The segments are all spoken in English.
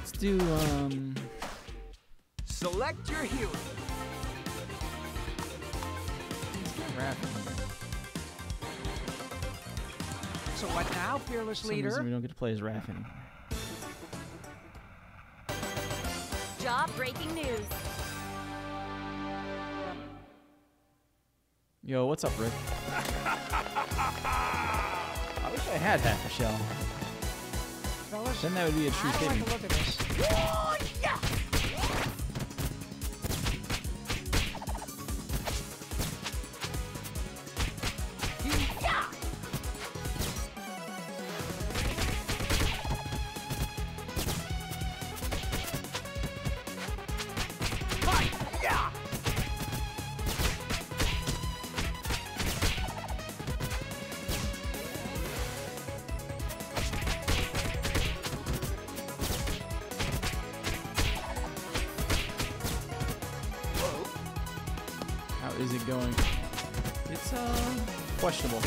Let's do Select your hero. So what now, fearless For some reason leader? we don't get to play as Raph anymore. Job breaking news. Yo, what's up, Rick? I wish I had half a shell. Fellas, Then that would be a true I don't pity. like to look at this. How is it going? It's questionable.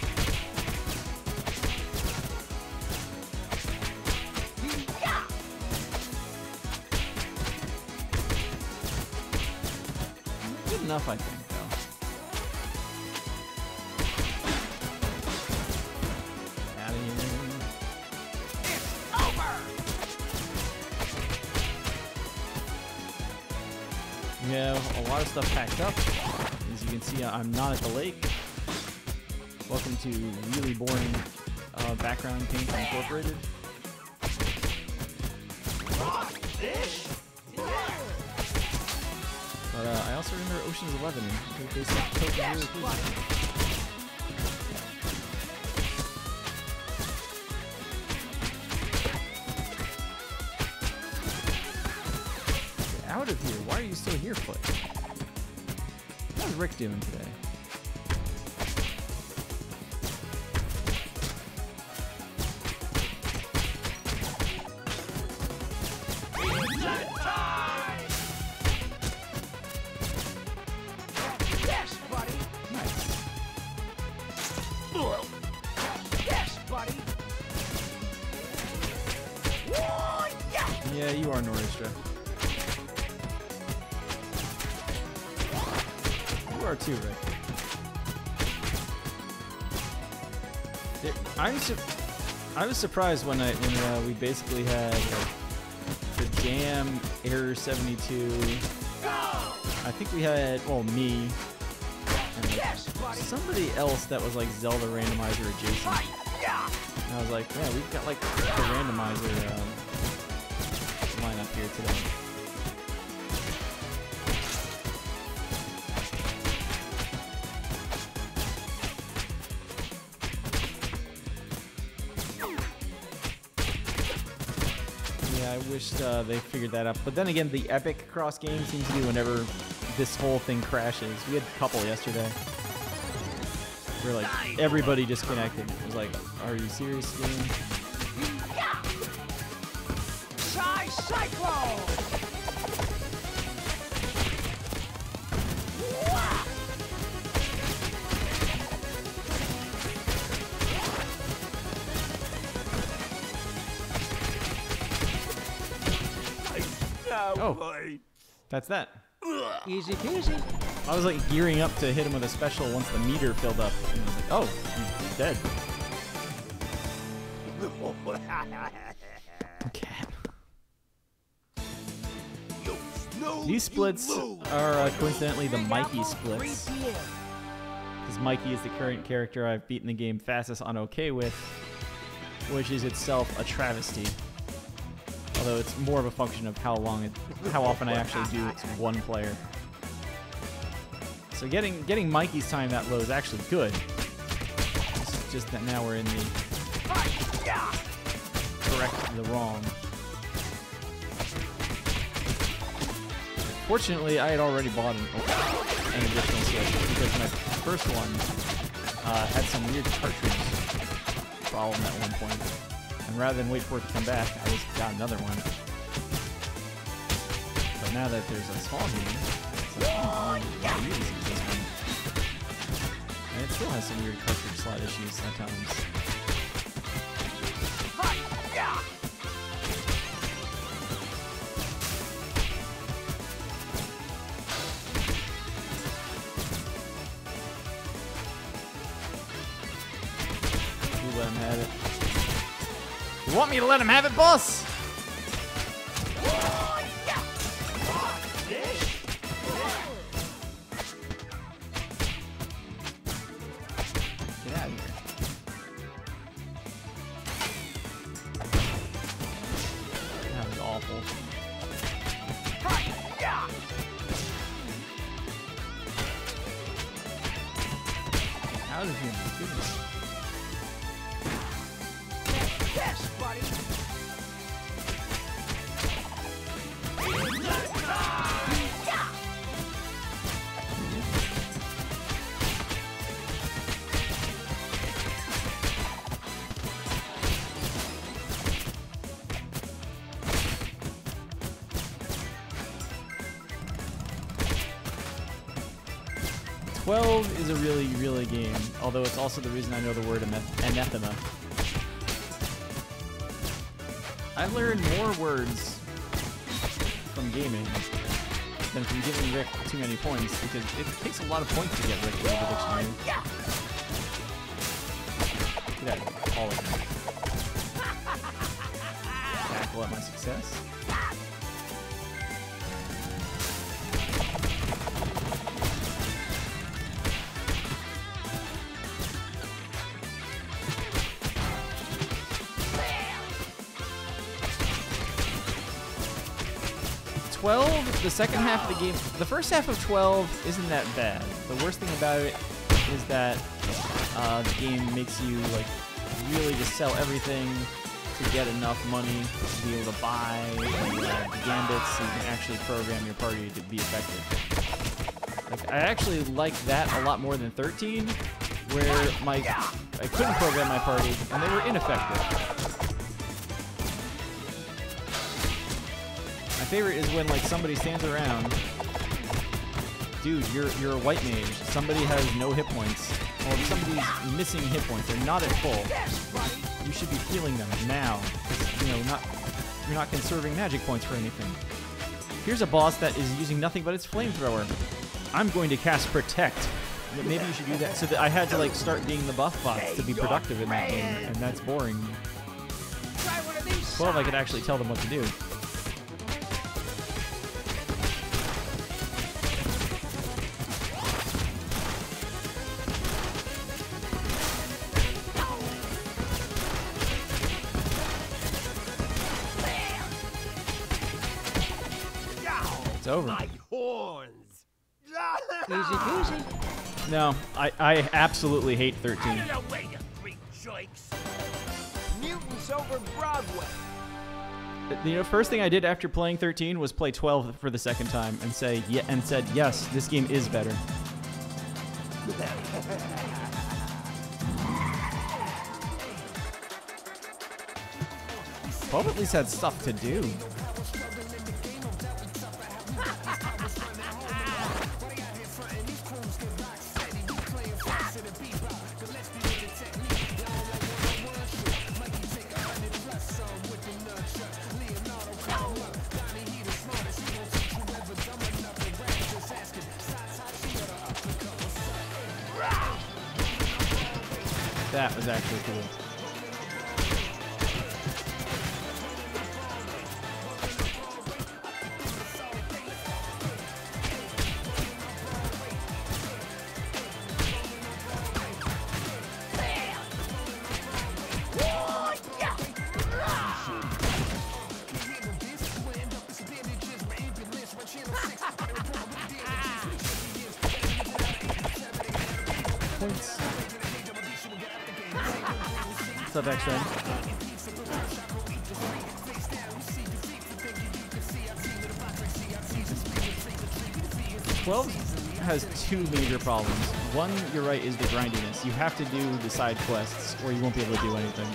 Good enough, I think, though. Out of here. We have a lot of stuff packed up. As you can see, I'm not at the lake. Welcome to really boring background paint incorporated. But I also remember Ocean's 11. They said Coke was really cool. Get out of here! Why are you still here, Foot? How's Rick doing today? Yes, buddy. Nice. Yes, buddy. Yeah, you are Noristra. You are too, Rick. I was surprised when we basically had like, the Jam Error 72. I think we had me and like, somebody else that was like Zelda randomizer adjacent. And I was like, yeah, we've got like the randomizer lineup here today. Yeah, I wished they figured that out. But then again, the Epic cross game seems to be whenever this whole thing crashes. We had a couple yesterday. Where like everybody disconnected. It was like, are you serious, game? Psy Cyclone! Oh, that's that. Easy peasy. I was like gearing up to hit him with a special once the meter filled up. And I was like, oh, he's dead. Cat. These splits are coincidentally the Mikey splits. Because Mikey is the current character I've beaten the game fastest on OK with, which is itself a travesty. Although it's more of a function of how often I actually do it to one player. So getting Mikey's time that low is actually good. It's just that now we're in the correct the wrong. Fortunately, I had already bought an additional Switch because my first one had some weird cartridge problem at one point. And rather than wait for it to come back, I just got another one. But now that there's a small game, it's like, oh, I really use this one. And it still has some weird cartridge slot issues at times. have it. You want me to let him have it, boss? Get out of here. That was awful. How did he do this? Yes, buddy. 12 is a really game, although it's also the reason I know the word anathema. I've learned more words from gaming than from giving Rick too many points, because it takes a lot of points to get Rick into the dictionary. Get out of here, all of them. Tackle at my success. 12, the second half of the game, the first half of 12 isn't that bad. The worst thing about it is that the game makes you like really just sell everything to get enough money to be able to buy the gambits so you can actually program your party to be effective. Like, I actually like that a lot more than 13, where I couldn't program my party and they were ineffective. My favorite is when like somebody stands around, dude, you're a white mage. Somebody has no hit points. Well, somebody's missing hit points. They're not at full. You should be healing them now. You know, you're not conserving magic points for anything. Here's a boss that is using nothing but its flamethrower. I'm going to cast Protect. Maybe you should do that. So that I had to like start being the buff bots to be productive in that game, and that's boring. 12, I could actually tell them what to do. It's over. My horns. Easy peasy. No, I absolutely hate 13. Get away, you freak joints. Mutants over Broadway. You know, first thing I did after playing 13 was play 12 for the second time and said, yes, this game is better. 12 at least had stuff to do. That was actually cool. Points. What's up, X-Ray? Twelve has two major problems. One, you're right, is the grindiness. You have to do the side quests or you won't be able to do anything.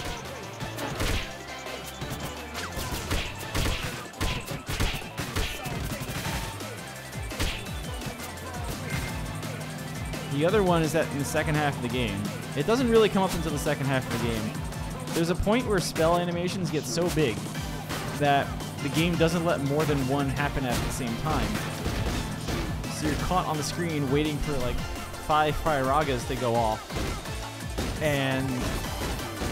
The other one is that in the second half of the game, it doesn't really come up until the second half of the game. There's a point where spell animations get so big that the game doesn't let more than one happen at the same time. So you're caught on the screen waiting for like 5 Firagas to go off. And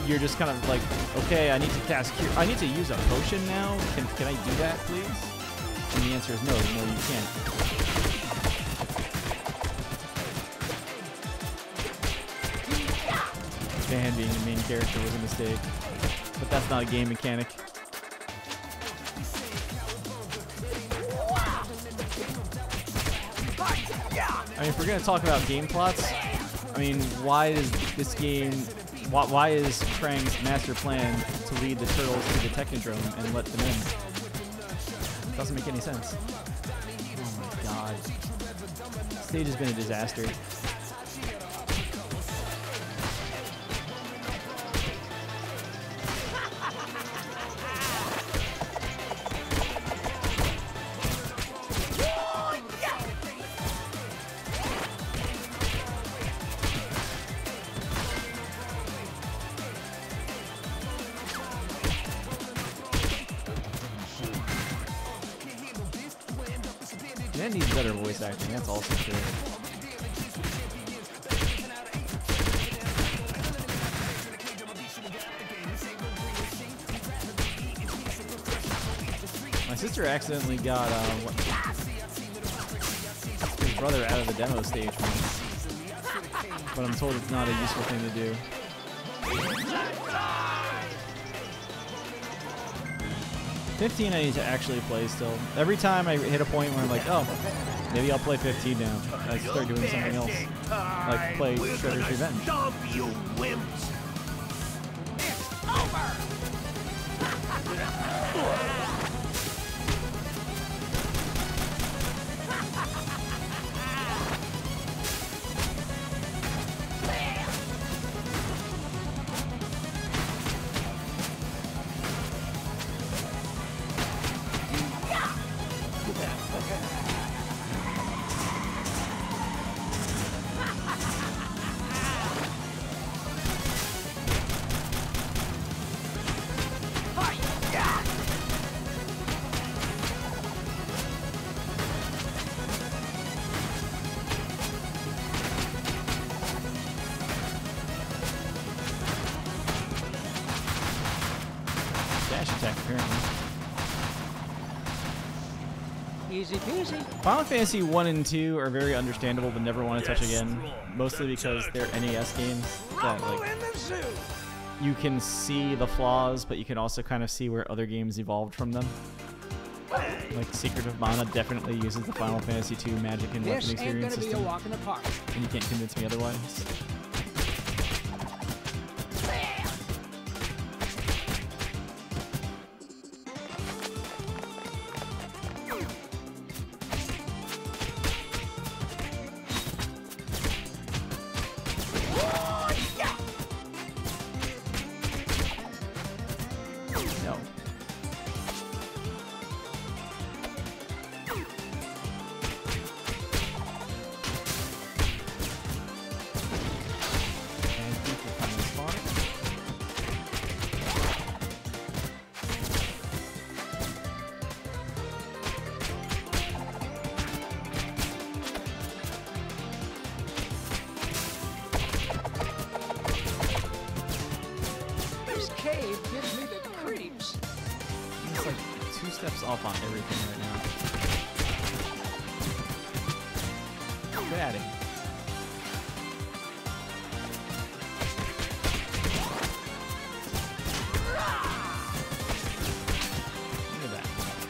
you're just kind of like, okay, I need to cast Cure. I need to use a potion now. Can I do that, please? And the answer is no. No, you can't. Van being the main character was a mistake, but that's not a game mechanic. I mean, if we're gonna talk about game plots, I mean, why is this game? Why is Krang's master plan to lead the turtles to the Technodrome and let them in? Doesn't make any sense. Oh my god. The stage has been a disaster. And needs better voice acting, that's also true. My sister accidentally got his brother out of the demo stage once, but I'm told it's not a useful thing to do. 15 I need to actually play still. Every time I hit a point where I'm like, oh, maybe I'll play 15 now. I start doing something else. Like play Shredder's Revenge. Stop, you wimps! It's over! Dash attack, apparently. Easy peasy. Final Fantasy 1 and 2 are very understandable, but never want to touch again. Mostly because they're NES games that, like, you can see the flaws, but you can also kind of see where other games evolved from them. Like Secret of Mana definitely uses the Final Fantasy 2 magic and weapon This ain't experience gonna be a system, walk in the park. and you can't convince me otherwise. No. And Thief will come and spawn. This cave gives me the creeps. He's like 2 steps off on everything right now. Get at it. Look at that.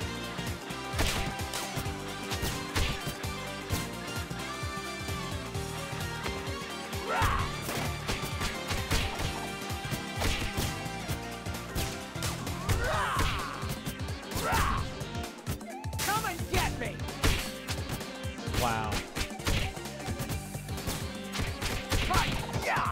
Come and get me. Wow. Yeah!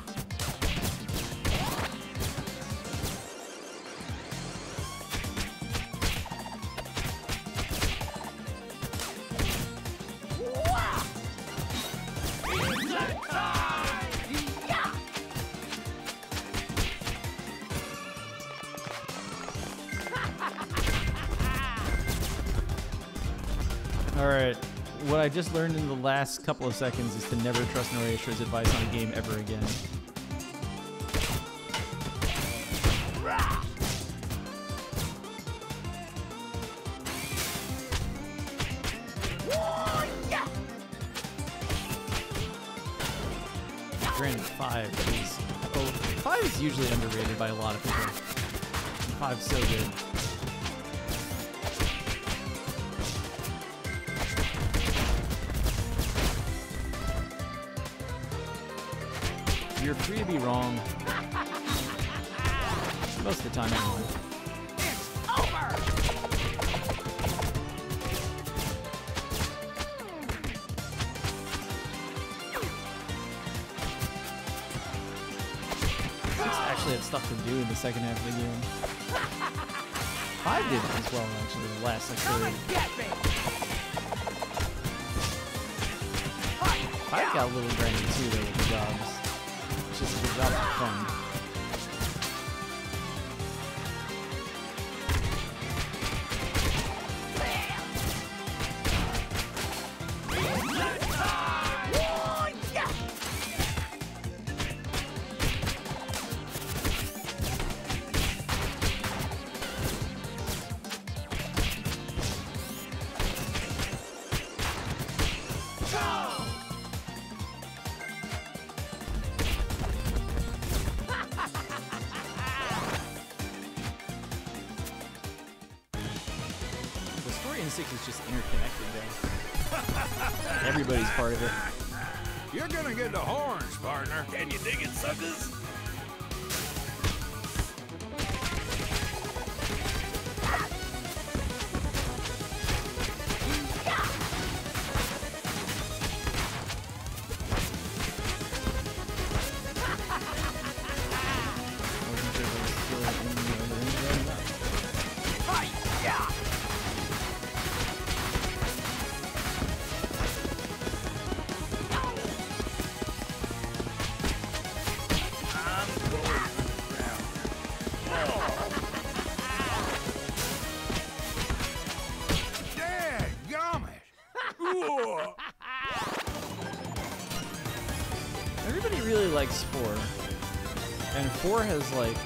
Alright, what I just learned in the last couple of seconds is to never trust Norishra's advice on a game ever again. Granted, 5 is... Oh, 5 is usually underrated by a lot of people. 5's so good. You're free to be wrong. Most of the time, anyway. It's over! Actually had stuff to do in the second half of the game. 5 did as well, actually, the last like Come third. and get me! 5 got a little grainy too, though, with the jobs. It's just the jobs are fun. The story in 6 is just interconnected, though. Everybody's part of it. You're gonna get the horns, partner. Can you dig it, suckers? Wasn't sure if I was still in the other end there or not. Everybody really likes 4. And 4 has, like...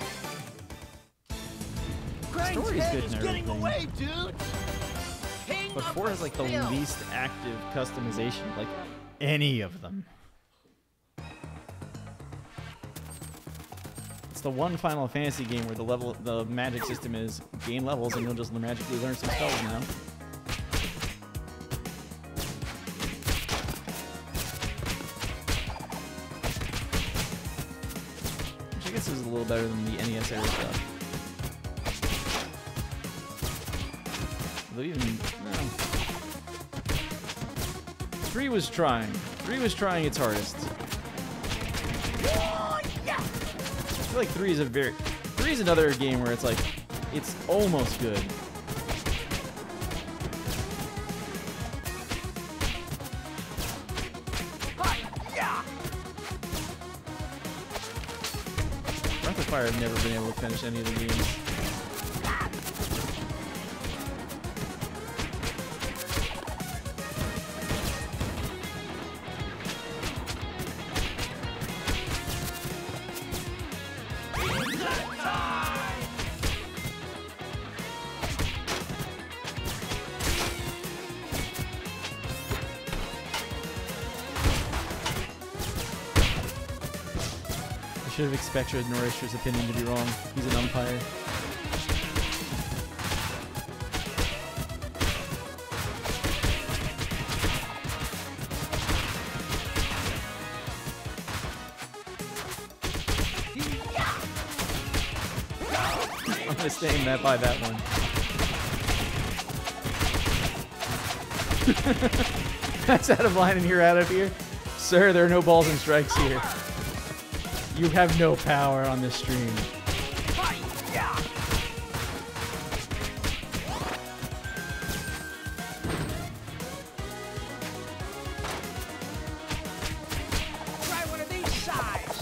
The story's good and everything. dude. But 4 has, like, the least active customization of, like, any of them. It's the one Final Fantasy game where the magic system is gain levels and you'll just magically learn some spells now. Which I guess is a little better than the NES era stuff. But even, no. 3 was trying. 3 was trying its hardest. I feel like 3 is 3 is another game where it's like, it's almost good. Breath of Fire, I've never been able to finish any of the games. I should have expected Norish's opinion to be wrong. He's an umpire. I'm gonna stay that by that one. That's out of line and you're out of here. Sir, there are no balls and strikes here. You have no power on this stream. Try one of these sides.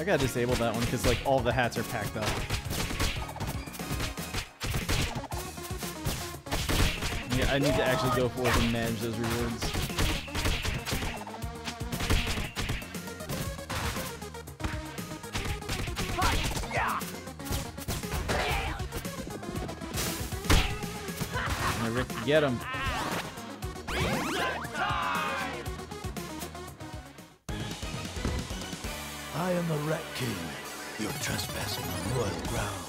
I gotta disable that one because like all the hats are packed up. Yeah, I need to actually go forth and manage those rewards. Rick, get him. I am the Rat King. You're trespassing on royal grounds.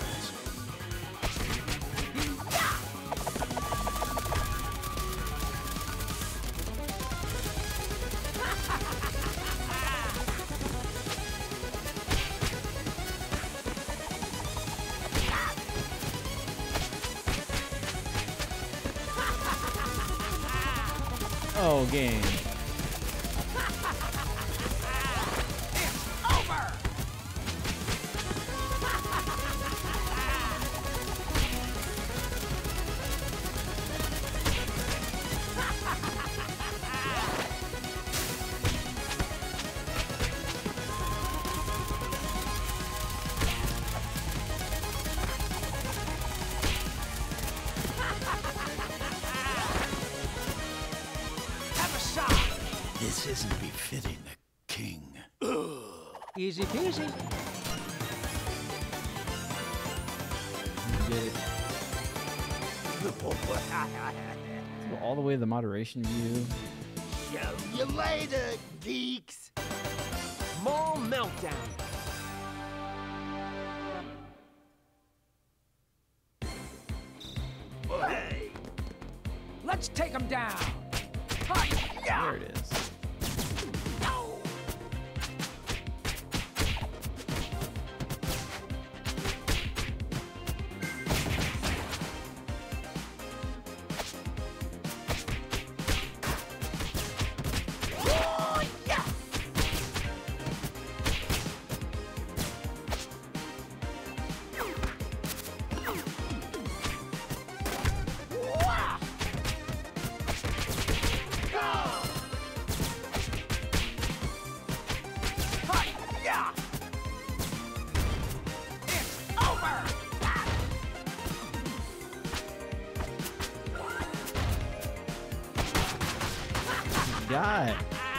Oh, game. This isn't befitting the king. Easy peasy. Get it. Go all the way to the moderation view. Show you later, geeks. Mall meltdown. Hey. Let's take him down. There it is. God.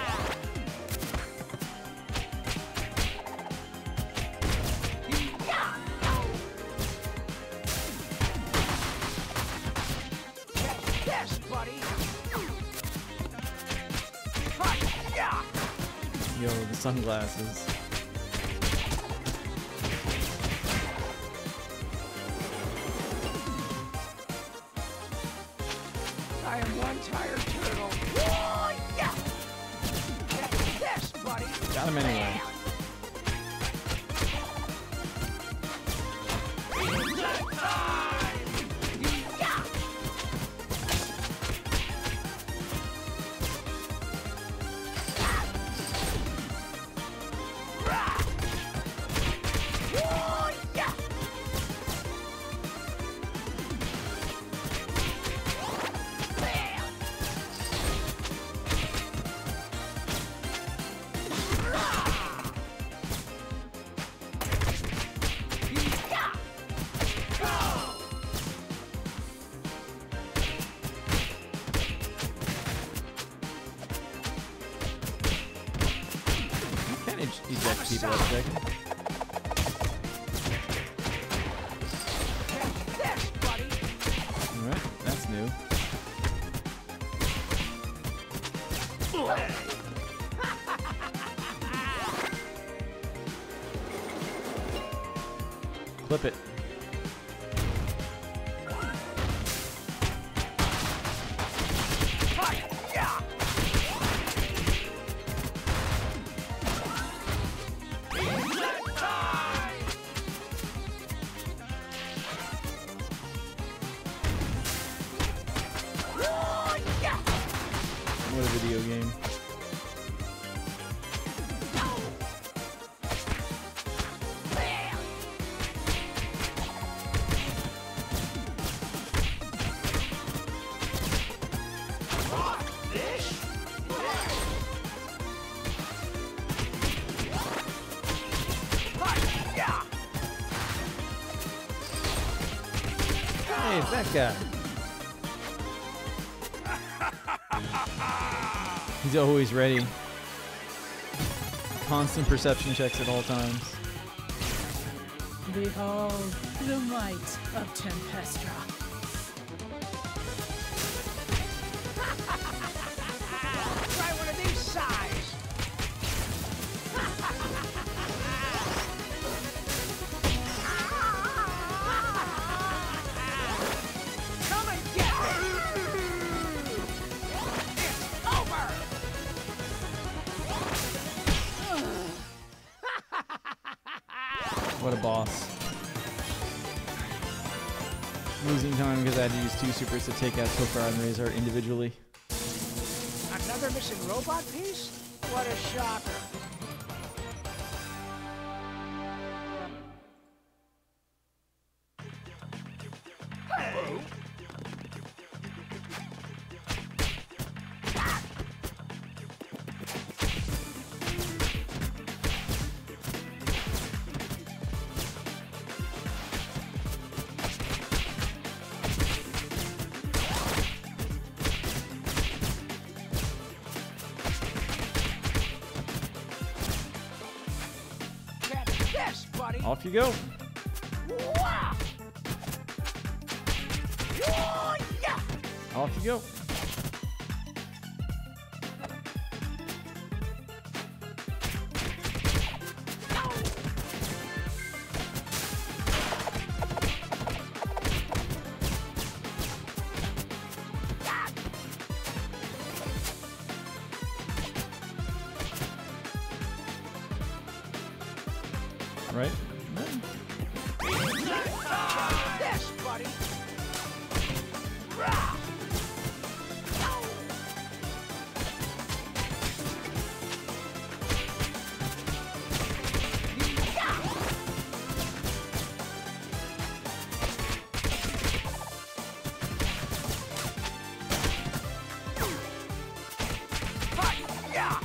Yes, buddy. Yo, the sunglasses. I am one tired turtle. Yes, buddy. Got him anyway. Eject people at a second. Yes, buddy. Alright, that's new. Clip it. What a video game. Hey, that guy. He's always ready. Constant perception checks at all times. Behold the might of Tempestra. Try one of these size. Come and get me. It's over. What a boss. Losing time because I had to use 2 supers to take out Tokar and Razor individually. Another missing robot piece? What a shocker. Hey. Catch this, buddy. Off you go. Wow. Oh, yeah. Off you go. Right? This, buddy. Rah. Yeah.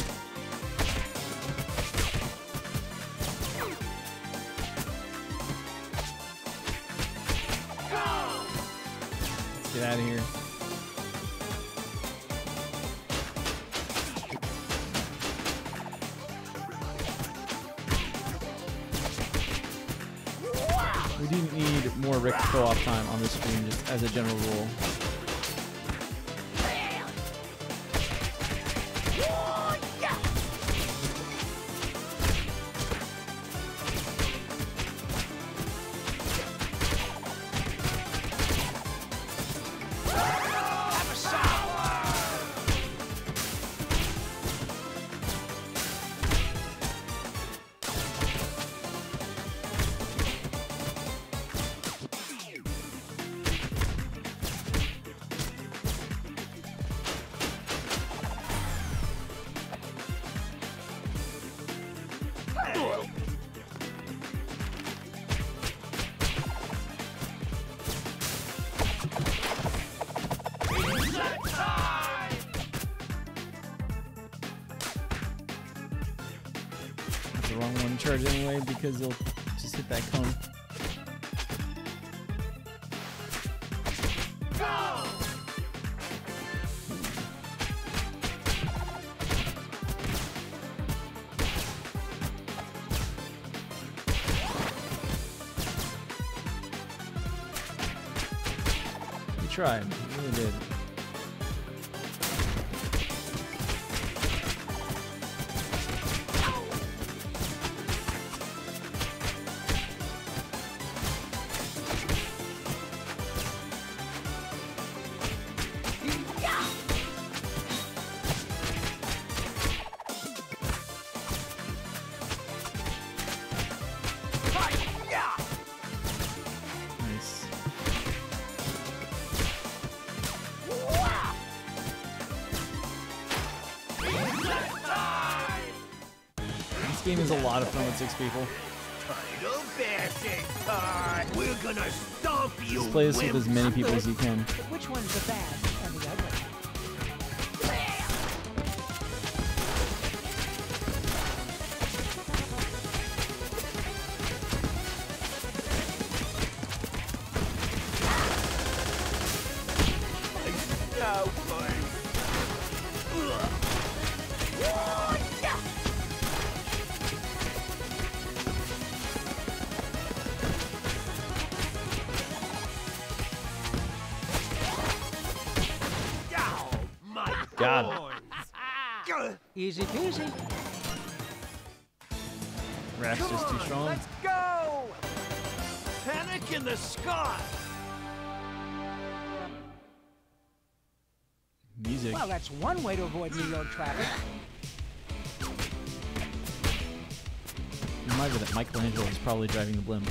Let's get out of here. We do need more Rick co-op time on this stream, just as a general rule. Have a shower. It's the wrong one to charge anyway because they'll just hit that cone. You tried. You really did. Nice. This game is a lot of fun with 6 people. Title bashing time. We're gonna stomp you. Just play this with as many people as you can. But which one's the bad and the ugly? go, boy. Oh, my Got it. God. Easy peasy. Raph's Come just too on, strong. let's go! Panic in the sky! Music. Well, that's one way to avoid New York traffic. Reminds me that Michelangelo is probably driving the blimp.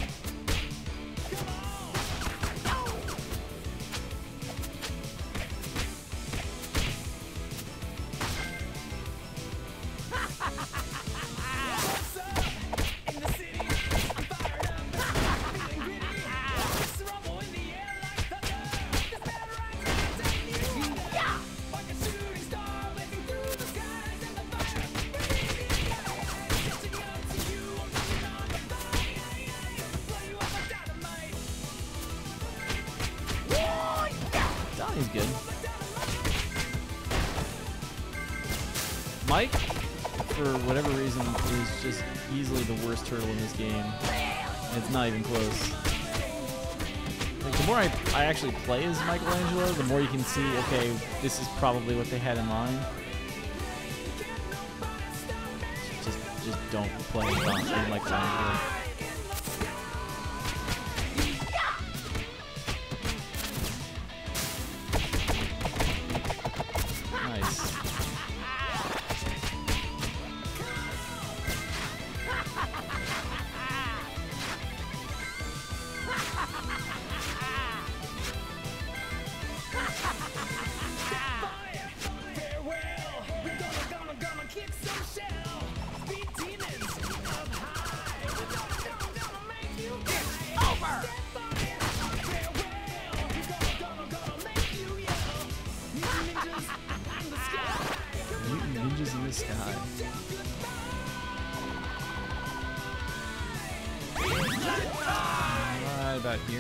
Donnie's good. Mike, for whatever reason, is just easily the worst turtle in this game. And it's not even close. Like, the more I actually play as Michelangelo, the more you can see, okay, this is probably what they had in mind. Just don't play as Michelangelo. Nice. Mutant ninjas in the sky. Right about here.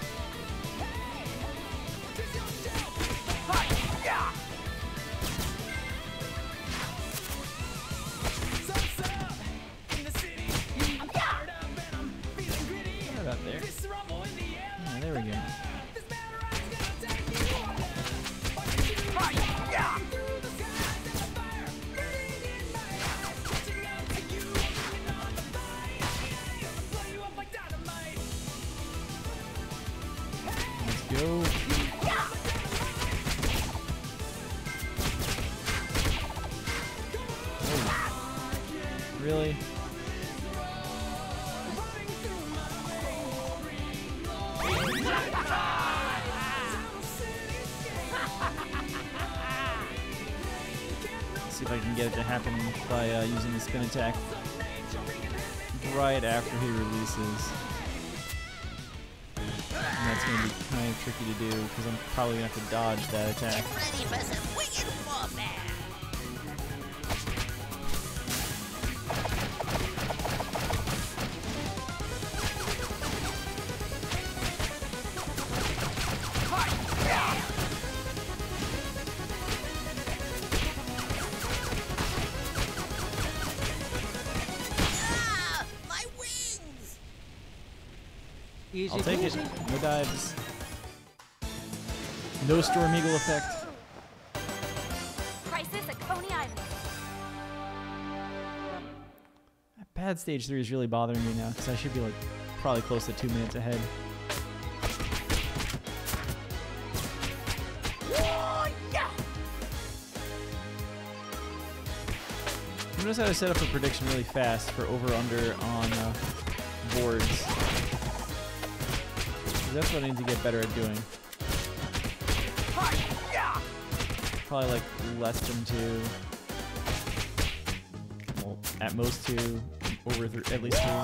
Right about there. Yeah, there we go. Let's go. Oh. Really? Let's see if I can get it to happen by using the spin attack right after he releases. And that's going to be kind of tricky to do because I'm probably going to have to dodge that attack. Ready for some wicked warfare! Ah! My wings! Easy I'll take it. peasy. No dives. No Storm Eagle effect. Crisis at Coney Island. Bad stage 3 is really bothering me now because I should be like probably close to 2 minutes ahead. Notice how to set up a prediction really fast for over/under on boards. 'Cause that's what I need to get better at doing. Probably like less than 2. Well, at most 2. Over at least 3.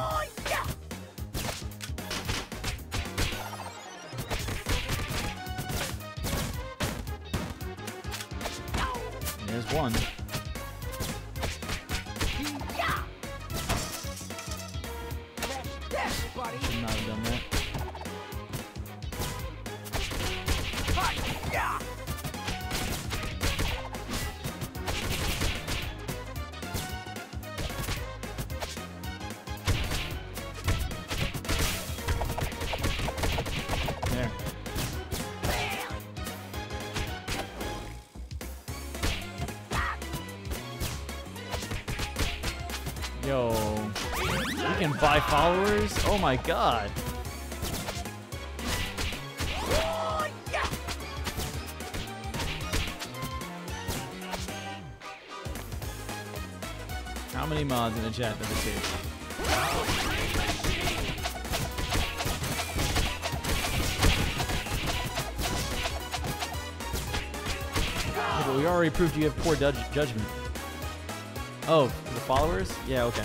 There's one. Should not have done that. Yo. You can buy followers? Oh my god. How many mods in the chat does it take? Yeah, but we already proved you have poor judgment. Oh, the followers? Yeah, okay.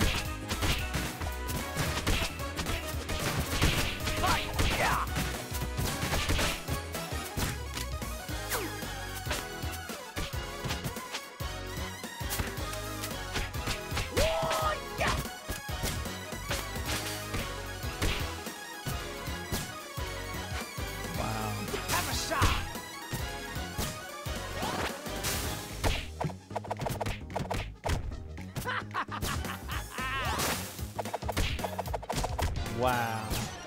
Wow.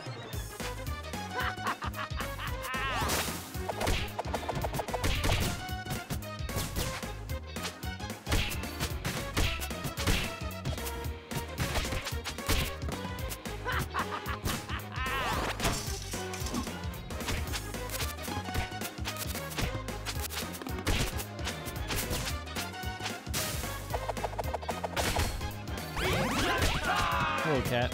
Hello, cat.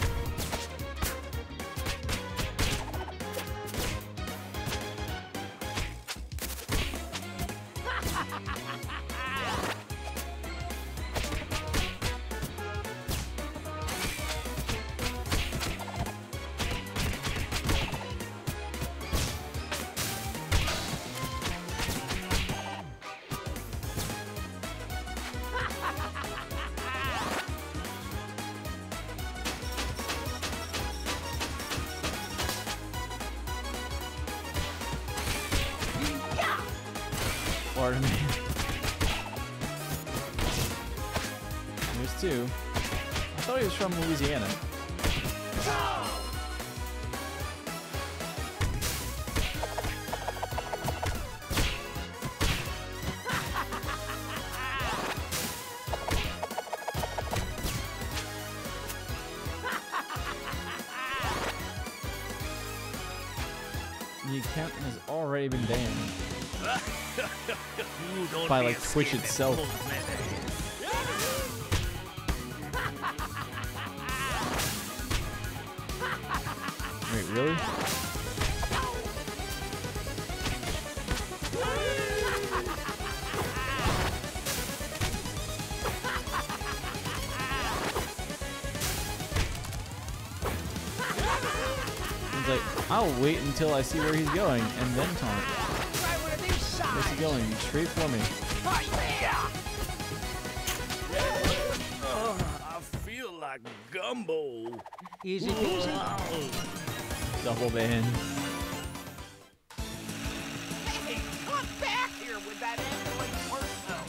Pardon me. There's two. I thought he was from Louisiana. The account has already been banned. By like Twitch itself. Wait, really? He's like, I'll wait until I see where he's going and then taunt. Where's he going? Straight for me. I feel like gumbo. Easy peasy. Double ban. Hey, come back here with that Android torso.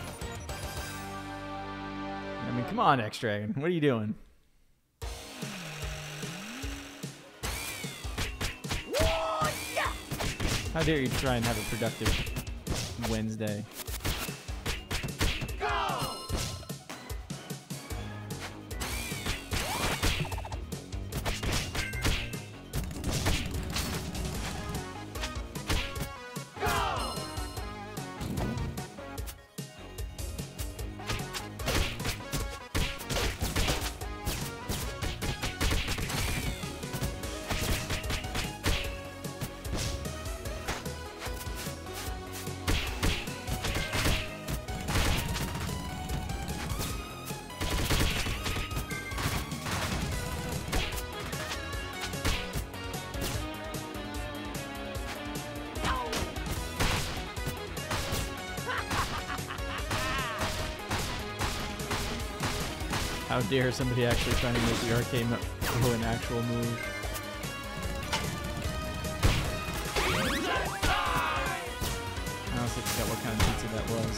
I mean, come on, X-Dragon. What are you doing? How dare you try and have a productive Wednesday? How dare somebody actually trying to make the arcade go an actual move. I honestly forgot what kind of pizza that was.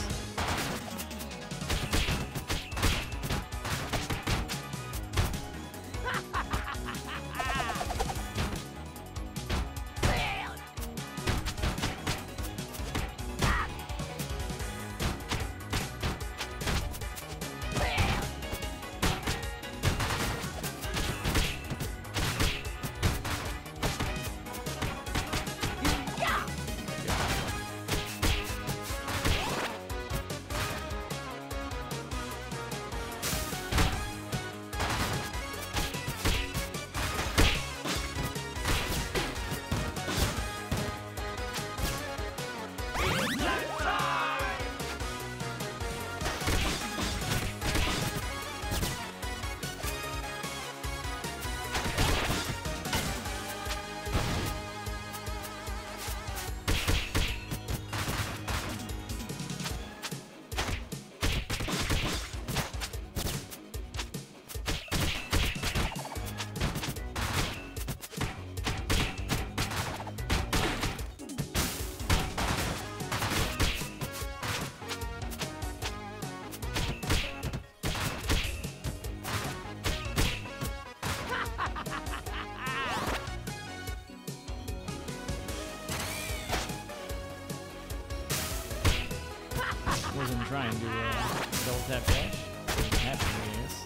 wasn't trying to double tap dash. Wasn't happening, I guess.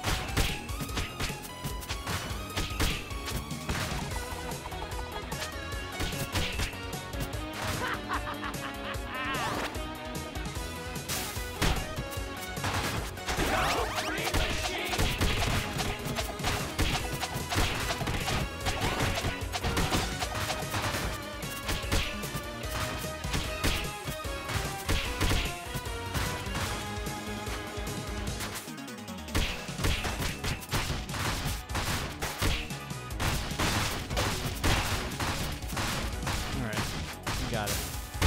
Got it.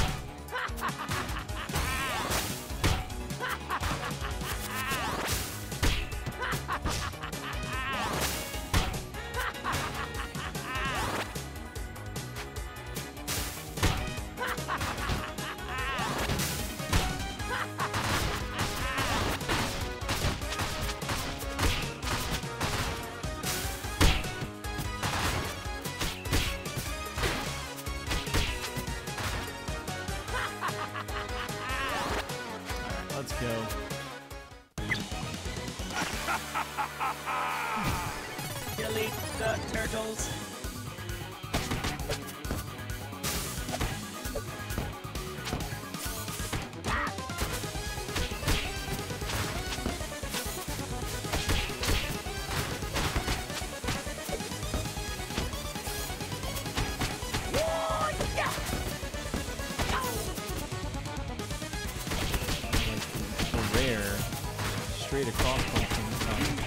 Let's go. Delete the turtles. Rare. Straight across from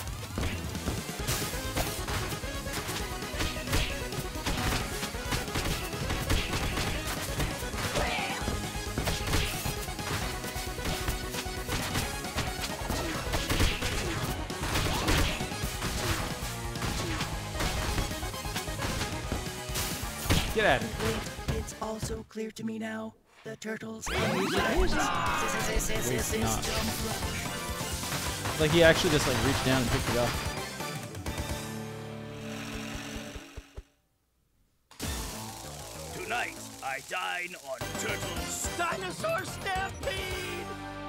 Get at it. Wait, it's also clear to me now. The turtles. Waste not. Like he actually just like reached down and picked it up. Tonight, I dine on Turtles Dinosaur Stampede!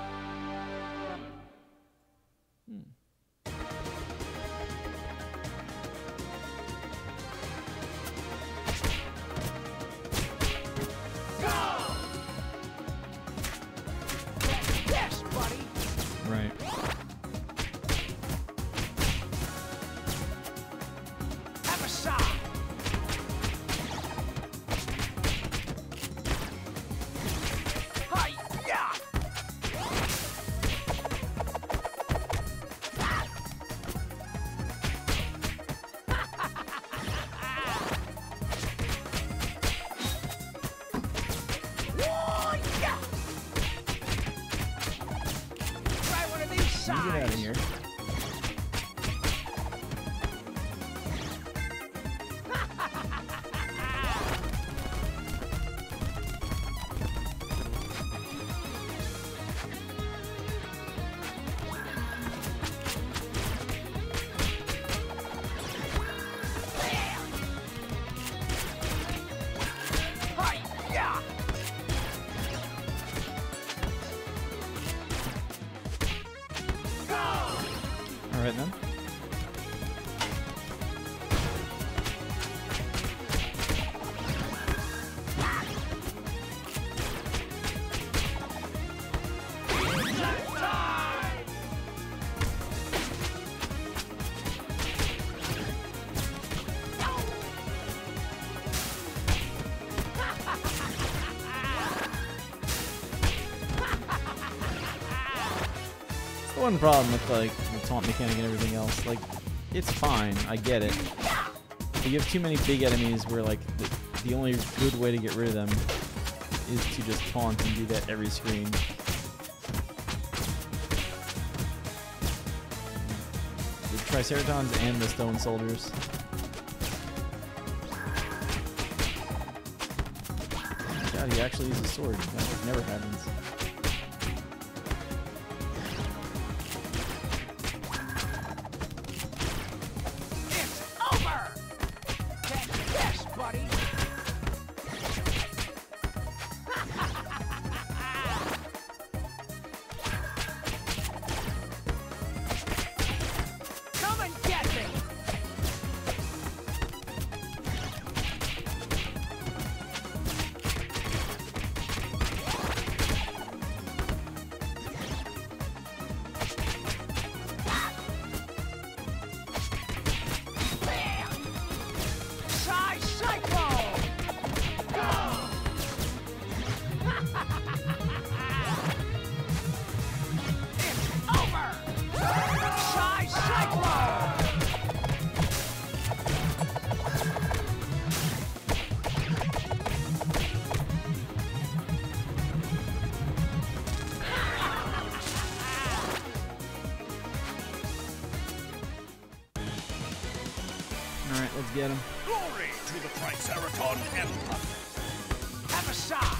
Yes, buddy. Right. Have a shot. Hi-ya! Try one of these You sides. get out of here. Hi-ya! All right then. The one problem with like the taunt mechanic and everything else, like it's fine, I get it. But you have too many big enemies where like the only good way to get rid of them is to just taunt and do that every screen. The Triceratons and the Stone Soldiers. God, he actually uses a sword. That like, never happens. It's over! Yes, buddy! get him. Glory to the Triceraton Empire. Have a shot.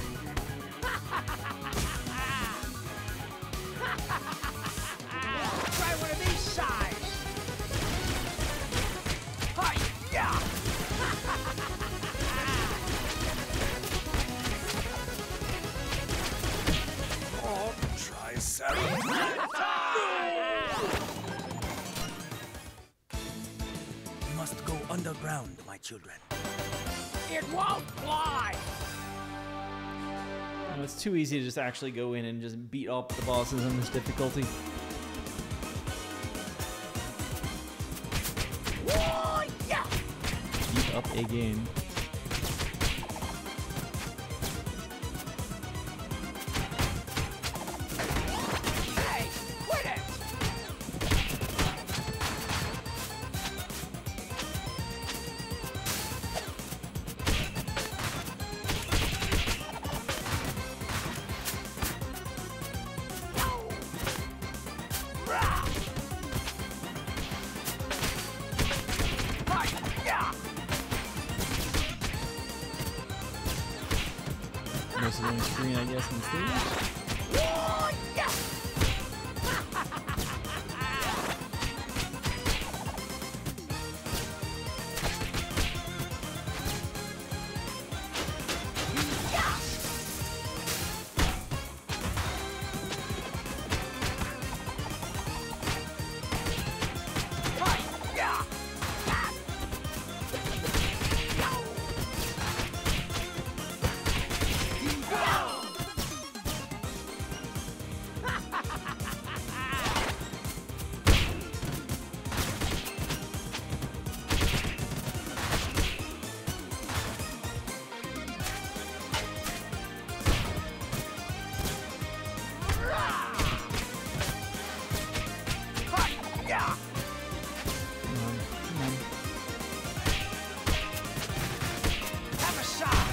Try one of these size. Hi-ya! Oh, Triceraton. We must go underground, my children. It won't fly. You know, it's too easy to just actually go in and just beat up the bosses on this difficulty. Beat up a game. Hey, quit it! Most of the screen, I guess, on stage. Have a shot.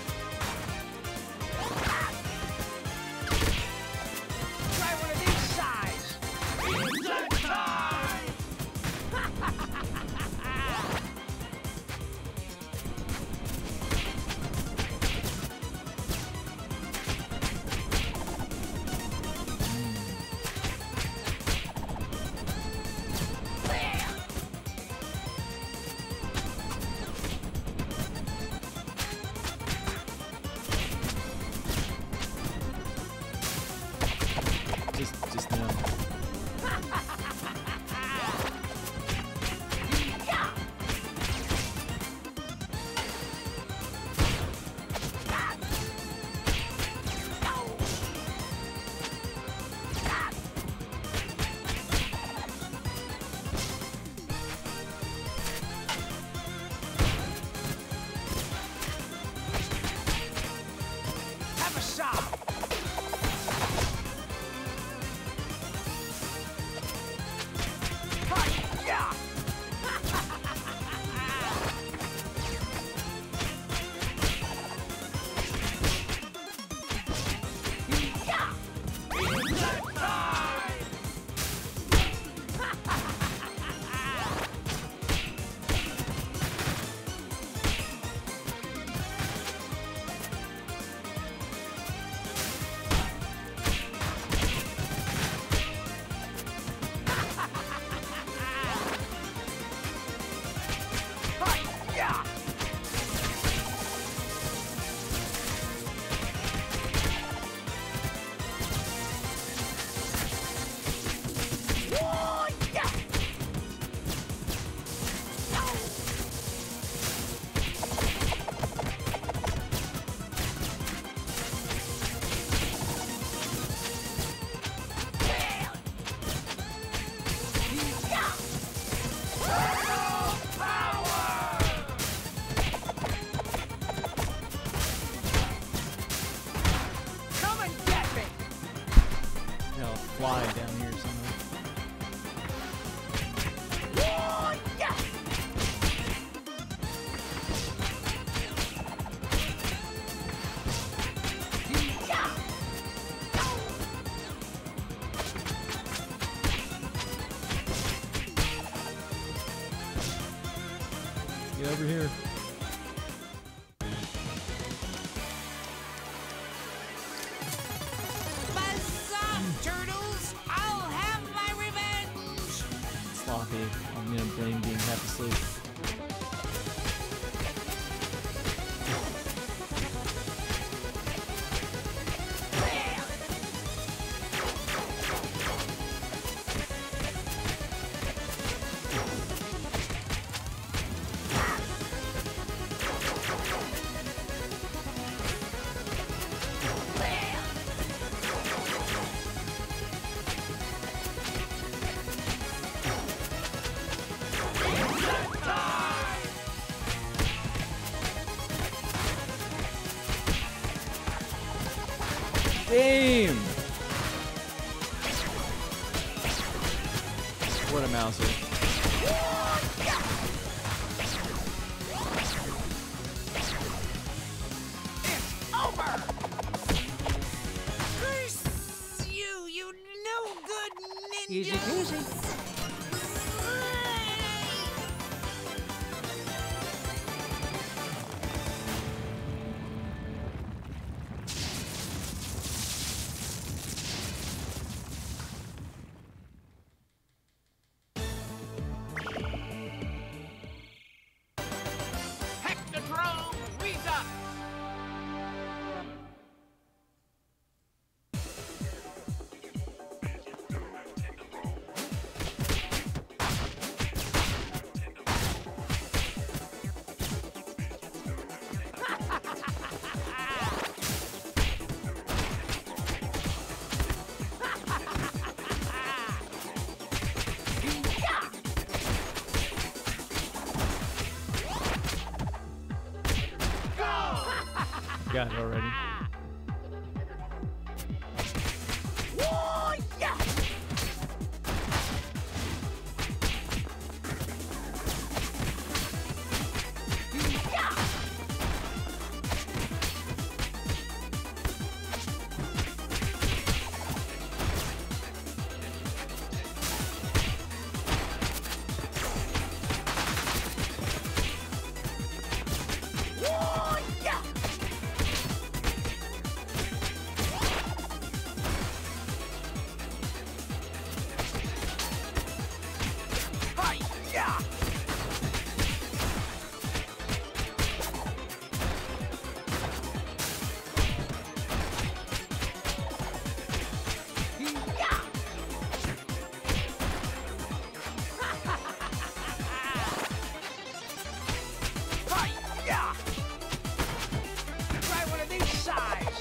Try one of these size. Just no. Have a shot. Hi-ya! Hi-ya! Come and get me! You know, fly down here somewhere. Go. over here. Buzz off, turtles! I'll have my revenge! Sloppy. I'm gonna blame being half asleep. Game! What a mouser. Curse you, you no good ninja! Easy peasy. Hectodrome, Redux! Got it already. Try one of these size.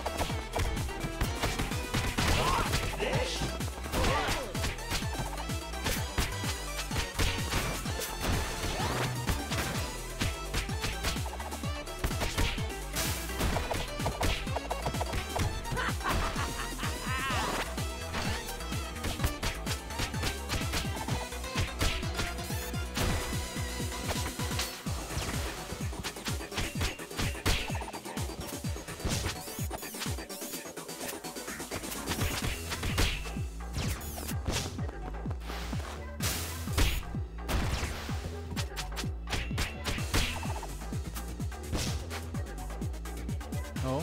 Oh.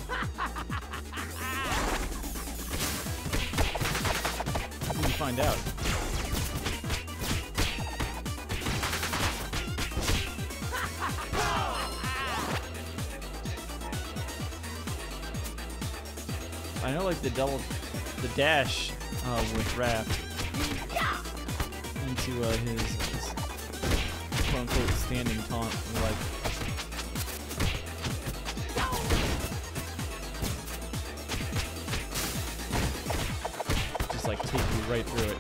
What did you find out? I know, like the dash with Raph into his quote unquote standing taunt, like. Just like take you right through it,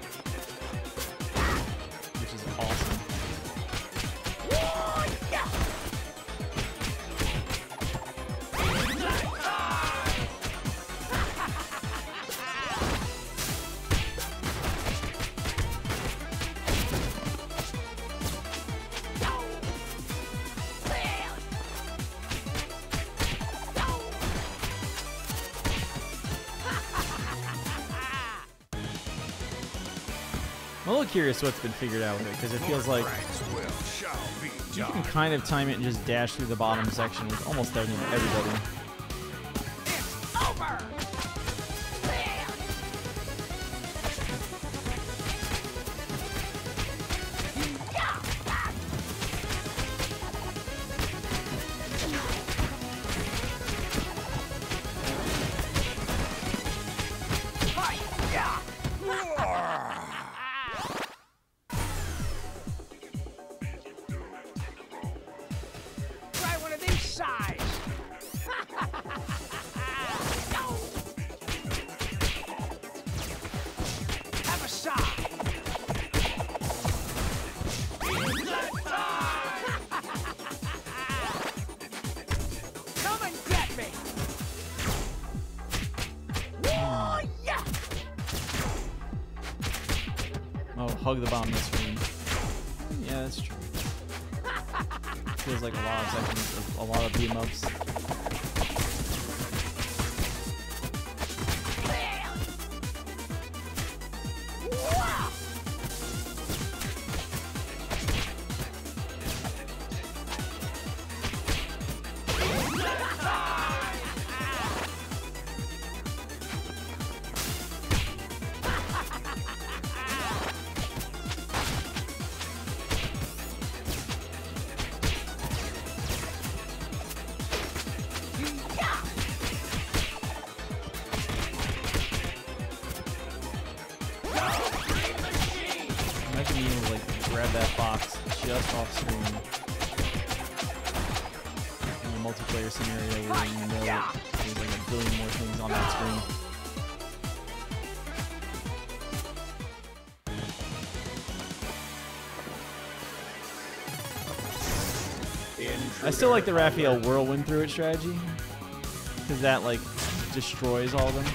which is awesome. I'm a little curious what's been figured out with it, because it feels like you can kind of time it and just dash through the bottom section with almost everybody. It's over! Try one of these size. Have a shot. Come and get me. Oh, yeah. Oh, hug the bottom of the screen. Yeah, that's true. Feels like a lot of sections of a lot of beat 'em ups. Imagine being able to like grab that box just off screen in a multiplayer scenario where you know there's like a billion more things on that screen. I still like the Raphael whirlwind through it strategy, because that like destroys all of them.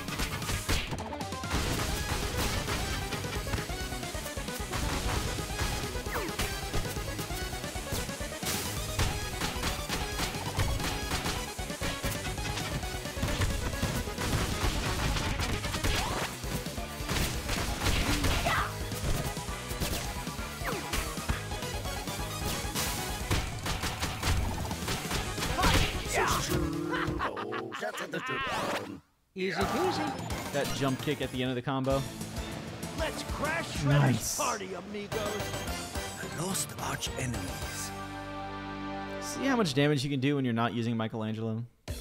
Easy peasy. That jump kick at the end of the combo. Let's crash Nice. Shredder's party, amigos. The lost arch enemies. See how much damage you can do when you're not using Michelangelo?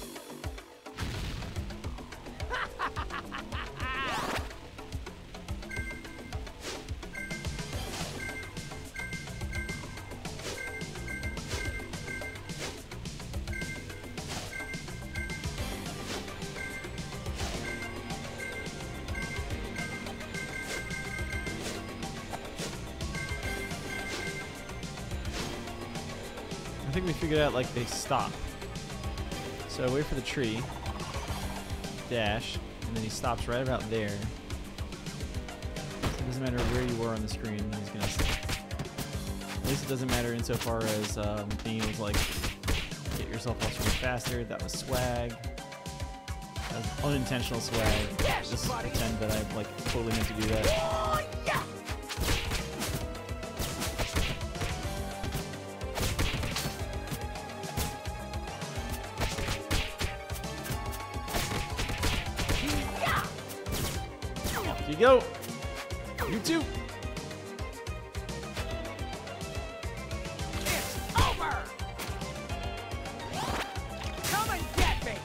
I think we figured out like they stop. So wait for the tree, dash, and then he stops right about there. So it doesn't matter where you were on the screen, he's gonna stop. At least it doesn't matter insofar as being able to like get yourself off screen faster. That was swag. That was unintentional swag. Just pretend that I like totally meant to do that. Off you go. You too. It's over. Come and get me.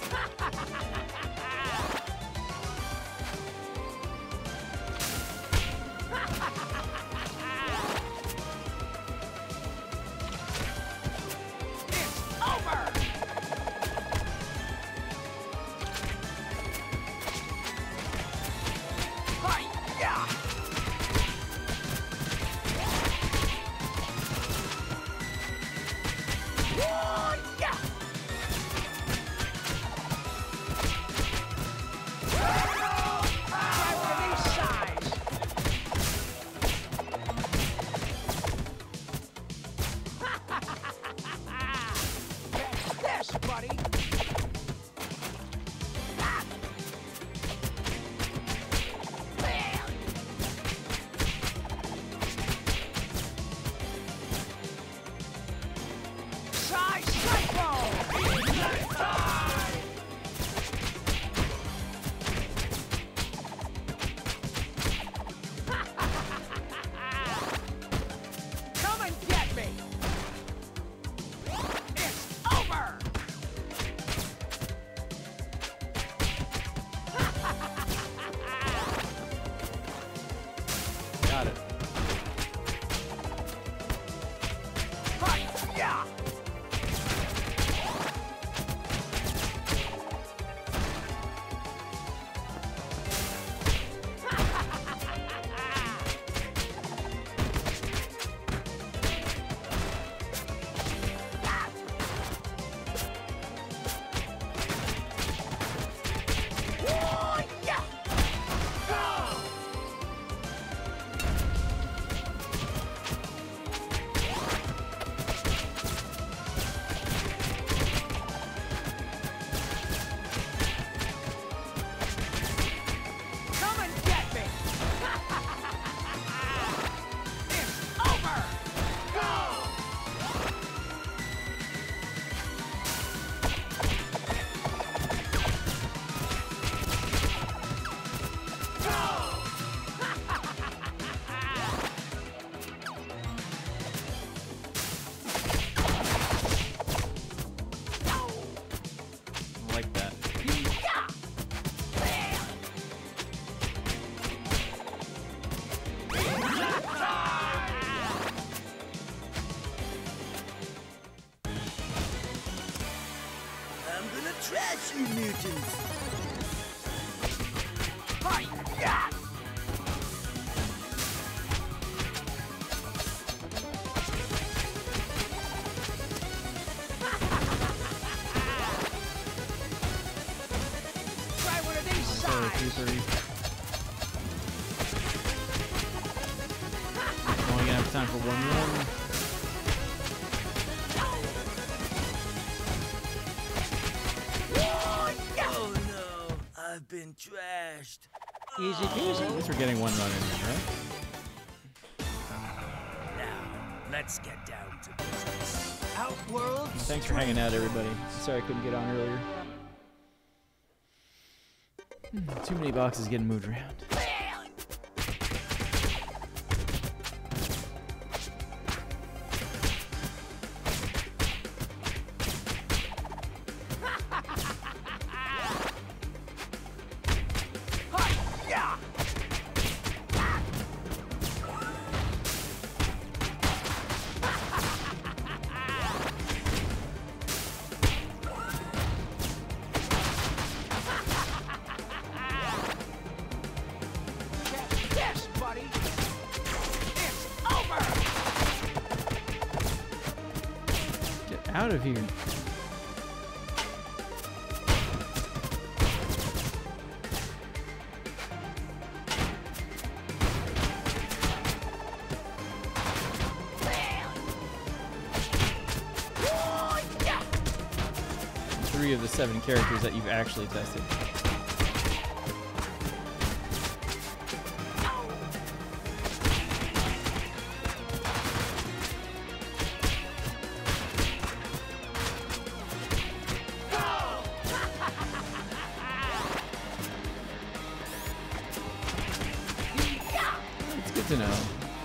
It's over. Hi-ya! like that. I'm gonna trash you mutants. Try one of these So, sides. 230. Only gonna have time for one run. Oh no, I've been trashed. Easy peasy. At least we're getting one run in, right? Now, let's get down to business. Outworld. Thanks for hanging out, everybody. Sorry I couldn't get on earlier. Too many boxes getting moved around. Yes, buddy. It's over. Get out of here. Three of the 7 characters that you've actually tested. It's good to know.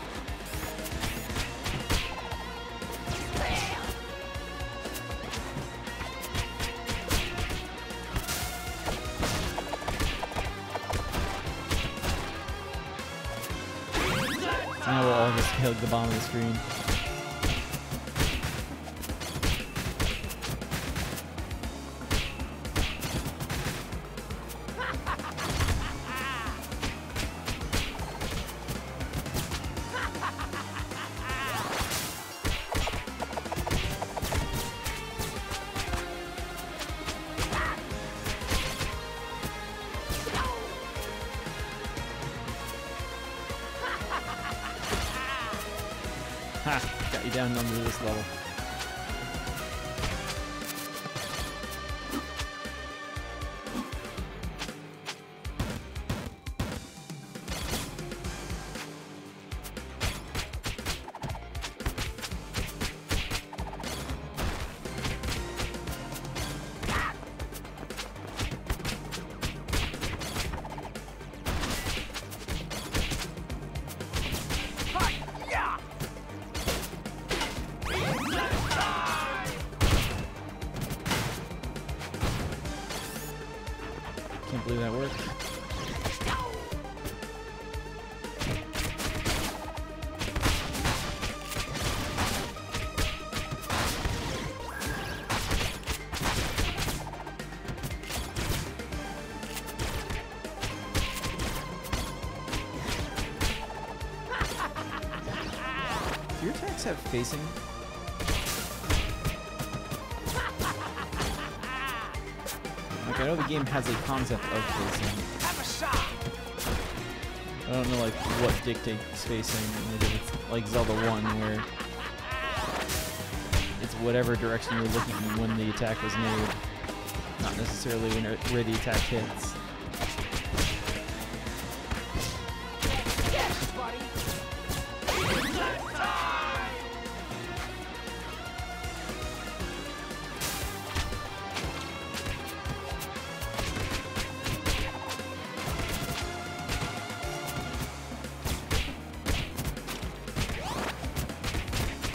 Now we'll all just hug the bottom of the screen. Ha! Got you down under this level. Can't believe that worked. Do your attacks have facing? Like, I know the game has a concept of facing. Have a shot. I don't know like what dictates facing. Maybe it's like Zelda 1 where it's whatever direction you're looking when the attack was made, not necessarily where the attack hits. Yes, buddy.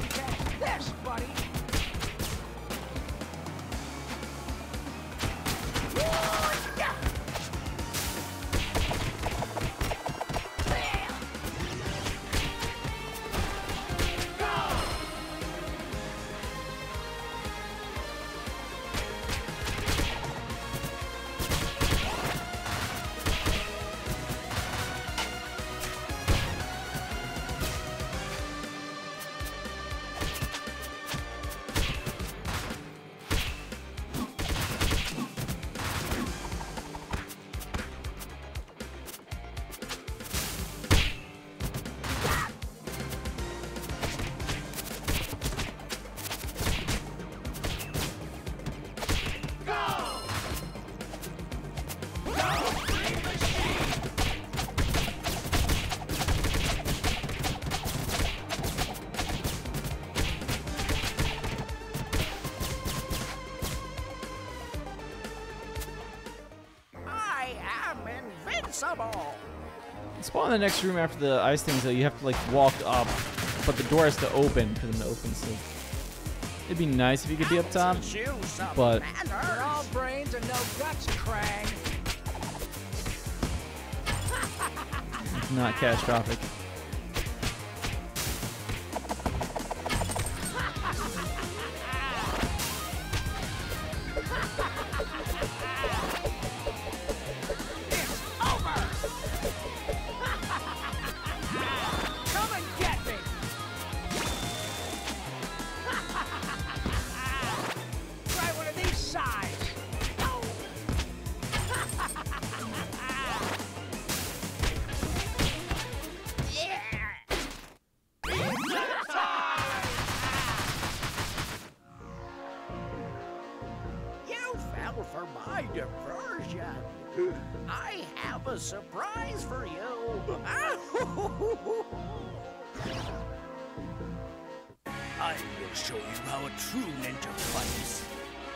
Yes, buddy. invincible. Spawn in the next room after the ice things, though. You have to like walk up, but the door has to open for them to open. So it'd be nice if you could be up top, but You're all brains and no guts, Krang. it's not catastrophic. Come and get me. Try one of these sides. You fell for my diversion. I have a surprise for you. I will show you how a true ninja fights.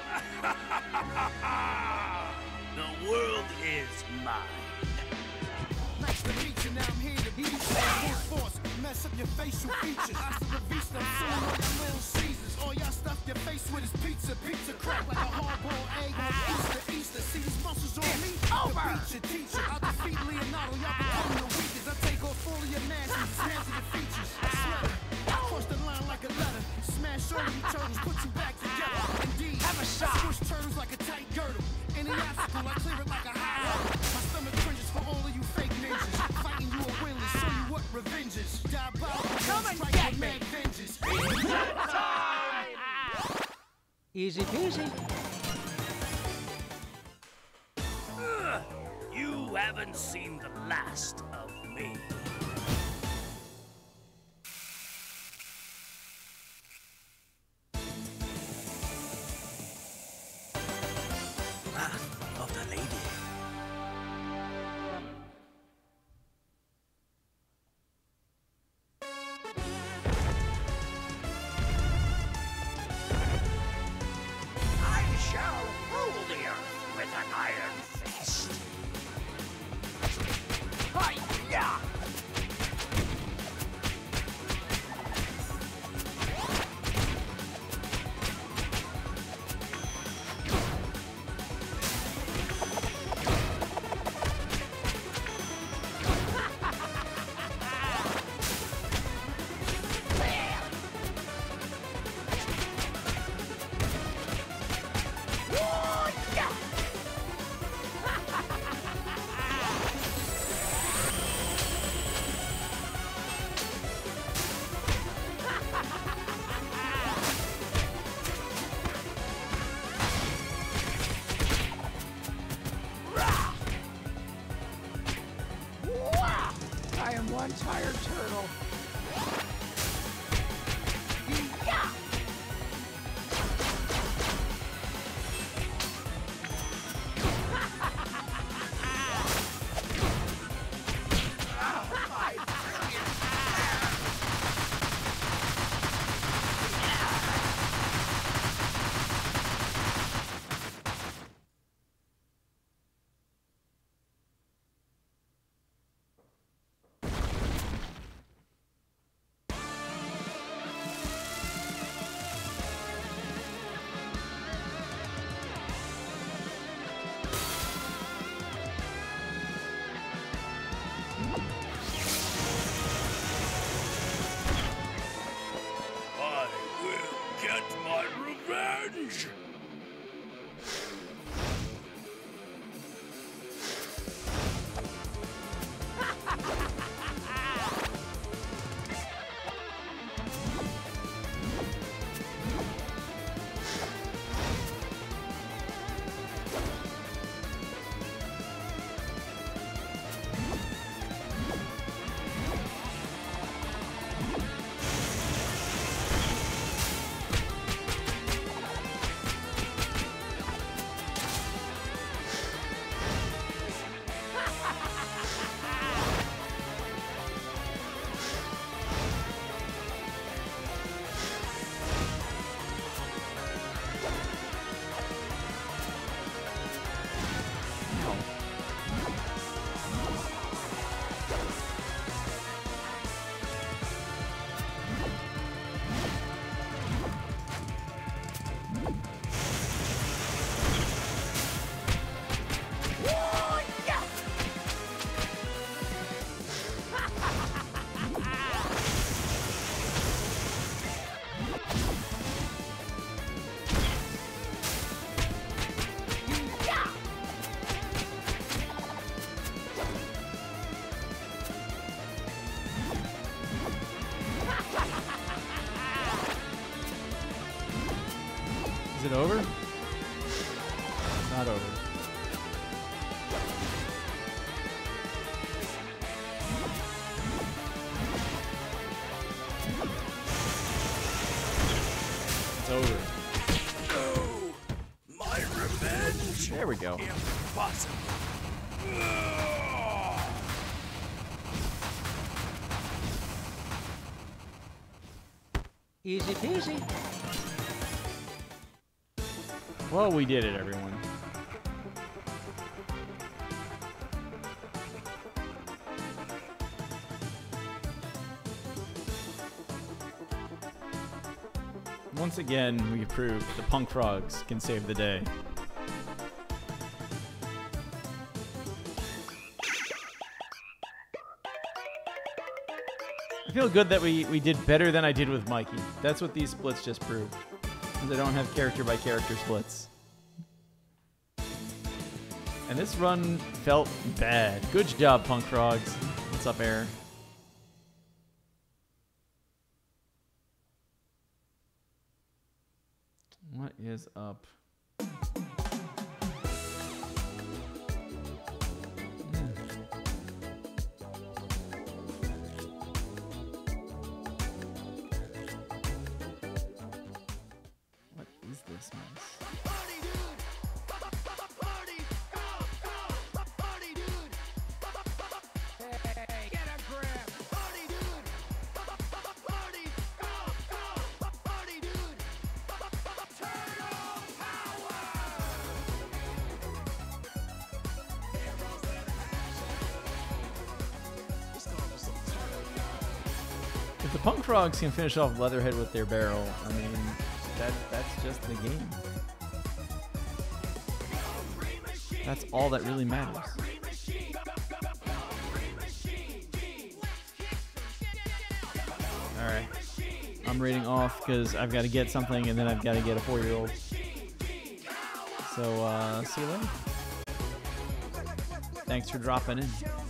The world is mine. Nice to meet you, now I'm here to beat you. Full force, mess up your facial features. Hasta la vista, I'm suing all your little Caesars. All y'all stuff your face with is pizza. Pizza crack like a hard-boiled egg on Easter. See these muscles on me? Over! Beat your teacher. I defeat Leonardo, y'all become the weakest. I take off all of your masks and smash your features. I swear it. Cross the line like a letter. Smash all of you turtles, put you back together. Indeed, Have a shot. I squish turtles like a tight girdle. Any obstacle, I clear it like a high hurdle. My stomach cringes for all of you fake ninjas. Fighting you are winless, show you what revenge is. Diabolical, Come and strike get with me. mad vengeance. Easy peasy. You haven't seen the last of me. Wrath of the Lady. I shall rule the earth with an iron fist. Hi-ya! I am one tired turtle. it over? Not over. It's over. No! My revenge? There we go. Impossible. Easy peasy. Well, we did it, everyone. Once again, we proved the Punk Frogs can save the day. I feel good that we did better than I did with Mikey. That's what these splits just proved. Because I don't have character-by-character splits. And this run felt bad. Good job, Punk Frogs. What's up, Air? What is up? What is this mess? Hey, get a grip. If the Punk Frogs can finish off Leatherhead with their barrel, I mean, that's just the game. That's all that really matters. Alright. I'm rating off because I've got to get something and then I've got to get a 4-year-old. So, see you later. Thanks for dropping in.